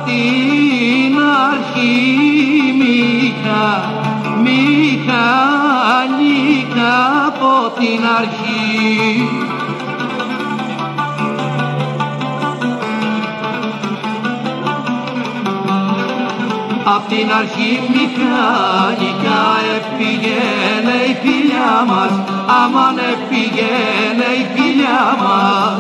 την αρχή μηχανικά από την αρχή. Απ' την αρχή μηχανικά επήγαινε η φιλιά μας, αμάν επήγαινε η φιλιά μας.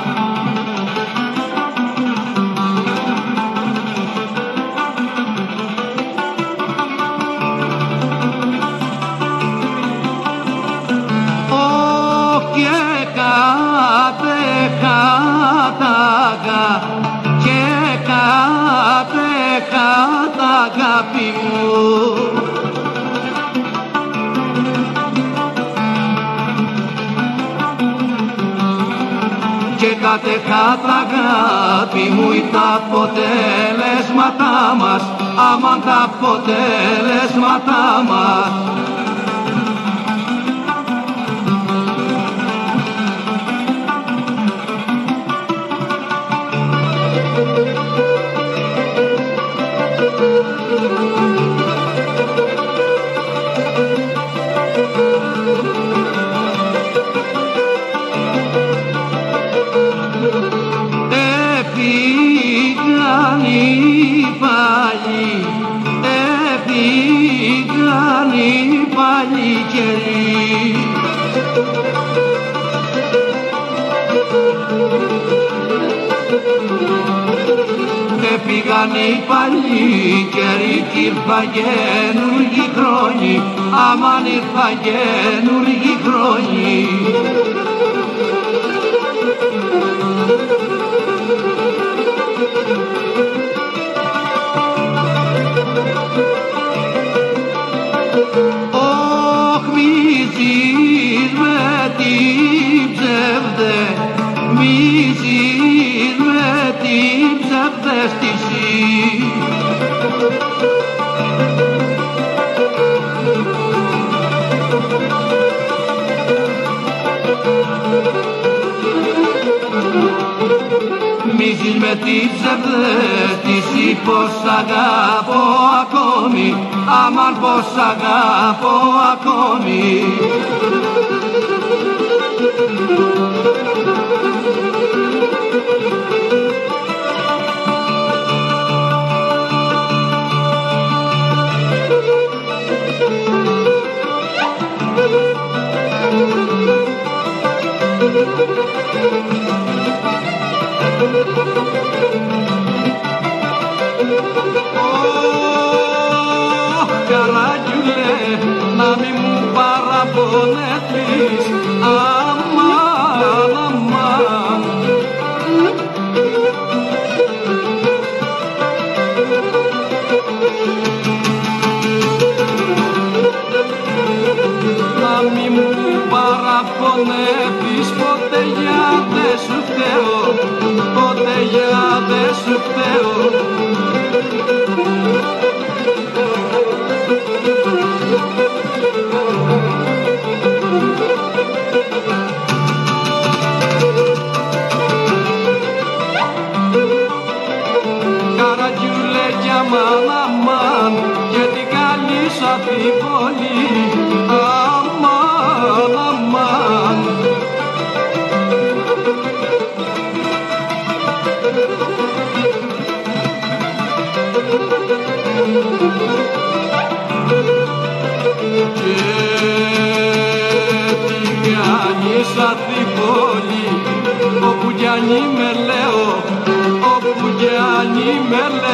Και κατέχαταγα και κατέχατα αγάπη μου. Και κατέχατα αγάπη μου τα αποτελέσματά μας, αμάν τα αποτελέσματά μας. Έφυγαν οι παλιοί καιροί. Έφυγαν οι παλιοί καιροί κι ήρθαν καινούργοι χρόνοι, αμάν ήρθαν καινούργοι χρόνοι. Μίζεις με την ψευδαίσθηση. Μίζεις με την ψευδαίσθηση πως αγαπώ ακόμη, αμάν πως αγαπώ ακόμη. Καράγιουλε, να μη μου παραπονεθείς, αμάν, αμάν. Να μη μου παραπονεθείς, ποτέ για δε σου φταίω, ποτέ για δε σου φταίω. Καραγιούλε κι αμάν, αμάν, και την καλή σου αμφιβολή, αμάν, αμάν. Και την καλή σου αμφιβολή, όπου κι αν είμαι λέω, όπου κι αν είμαι λέω.